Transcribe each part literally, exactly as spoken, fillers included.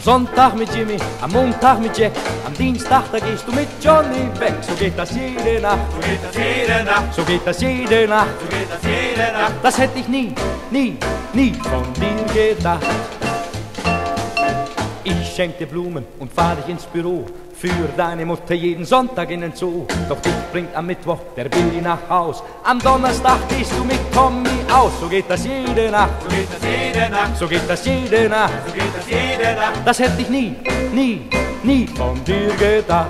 Sonntag mit Jimmy, am Montag mit Jack, am Dienstag da gehst du mit Johnny weg. So geht das jede Nacht, So geht das jede Nacht, so geht das jede Nacht. so geht das jede Nacht. Das hätte ich nie, nie, nie von dir gedacht. Ich schenk dir Blumen und fahr dich ins Büro, für deine Mutter jeden Sonntag in den Zoo. Doch dich bringt am Mittwoch der Billy nach Haus, am Donnerstag gehst du mit Tommy aus. So geht das jede Nacht, So geht das jede Nacht, so geht das jede Nacht. so geht das jede Nacht. Das hätte ich nie, nie, nie von dir gedacht.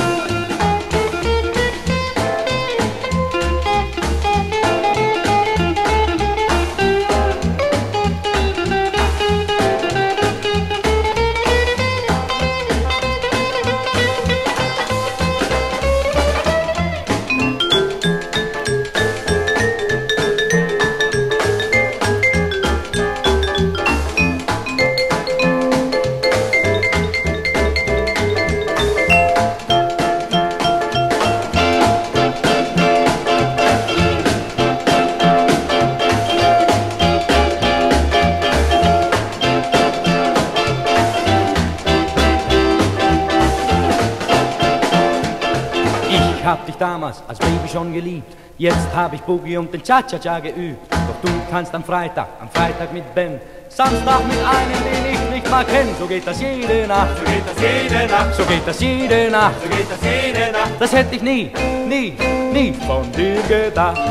Ich hab dich damals als Baby schon geliebt, jetzt hab ich Boogie und den Cha-Cha-Cha geübt. Doch du tanzt am Freitag, am Freitag mit Ben, Samstag mit einem, den ich nicht mal kenn. So geht das jede Nacht, So geht das jede Nacht, so geht das jede Nacht. so geht das jede Nacht. Das hätte ich nie, nie, nie von dir gedacht.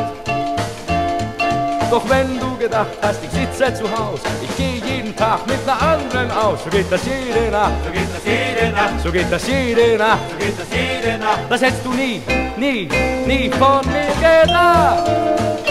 Doch wenn du gedacht hast, ich sitze zu Haus, ich gehe jeden Tag mit einer anderen aus. So geht das jede Nacht, So geht das jede Nacht, so geht das jede Nacht. so geht das jede Nacht. Das hättest du nie, nie, nie von mir gedacht.